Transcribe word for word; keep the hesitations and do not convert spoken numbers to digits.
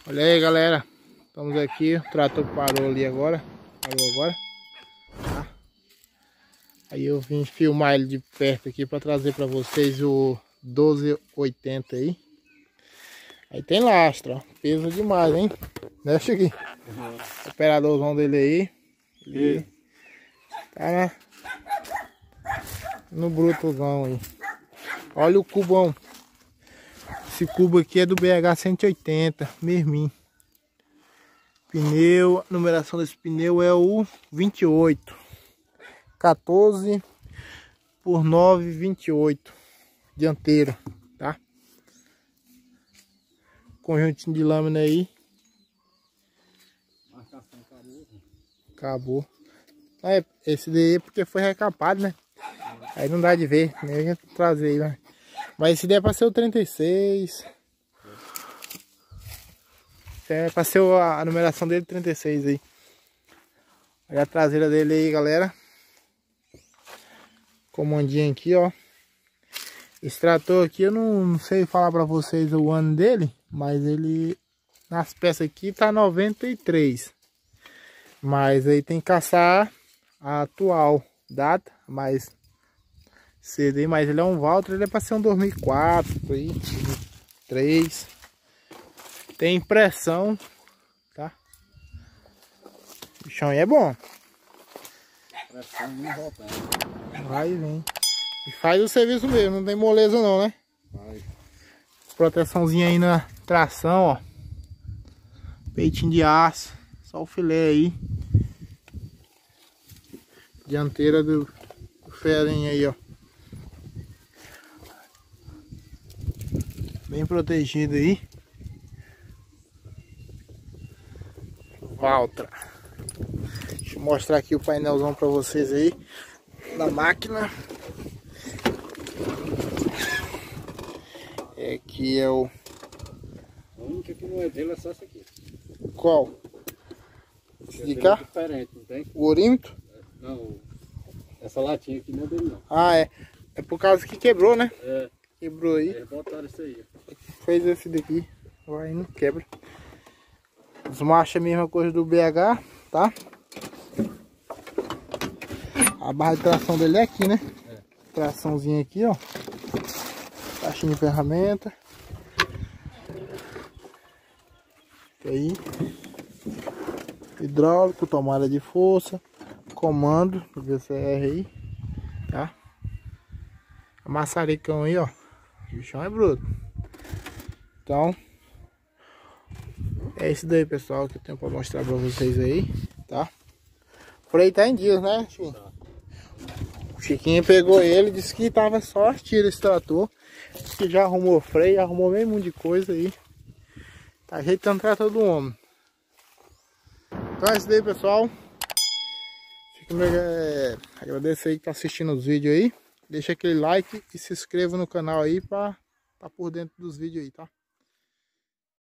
Olha aí, galera, estamos aqui, o trator parou ali agora, parou agora, tá? Aí eu vim filmar ele de perto aqui para trazer para vocês o doze oitenta aí. Aí tem lastro, ó, pesa demais, hein? Deixa aqui, uhum. O operadorzão dele aí, ele tá na, no brutozão aí. Olha o cubão. Esse cubo aqui é do B H cento e oitenta, Mermin. Pneu, a numeração desse pneu é o vinte e oito. quatorze por nove, vinte e oito. Dianteiro, tá? Conjuntinho de lâmina aí. Marcação acabou. Acabou. É, esse daí é porque foi recapado, né? Aí não dá de ver, nem a gente trazer aí, né? Mas esse daí é pra ser o trinta e seis. É pra ser a numeração dele trinta e seis aí. Olha a traseira dele aí, galera. Comandinho aqui, ó. Esse trator aqui eu não, não sei falar pra vocês o ano dele, mas ele nas peças aqui tá noventa e três. Mas aí tem que caçar a atual data, mas cedo aí, mas ele é um Valtra, ele é pra ser um dois mil e quatro, aí, dois mil e três. Tem impressão, tá? O bichão aí é bom. Pressão não volta. Vai e vem. E faz o serviço mesmo, não tem moleza não, né? Vai. Proteçãozinha aí na tração, ó. Peitinho de aço. Só o filé aí. Dianteira do, do ferinho aí, ó. Bem protegido aí. Valtra. Deixa eu mostrar aqui o painelzão pra vocês aí. Da máquina. É aqui é o... A única que não é dele é só essa aqui. Qual? Esse de cá? Diferente, não tem? O orímetro? Não, essa latinha aqui não é dele não. Ah, é. É por causa que quebrou, né? É. Quebrou aí. Eles botaram isso aí. Fez esse daqui. Vai, não quebra. Os machos é a mesma coisa do B H, tá? A barra de tração dele é aqui, né? É. Traçãozinha aqui, ó. Caixinha de ferramenta. Aí. Hidráulico, tomada de força. Comando do V C R aí. Tá? A maçaricão aí, ó. O bichão é bruto. Então, é isso daí, pessoal, que eu tenho pra mostrar pra vocês aí, tá? O freio tá em dias, né, Chiquinho? Tá. O Chiquinho pegou ele, disse que tava só as tiras esse trator. Disse que já arrumou freio, arrumou meio mundo de coisa aí. Tá ajeitando o trator do homem. Então é isso daí, pessoal. Fico me, é, agradeço aí que tá assistindo os vídeos aí. Deixa aquele like e se inscreva no canal aí pra tá por dentro dos vídeos aí, tá?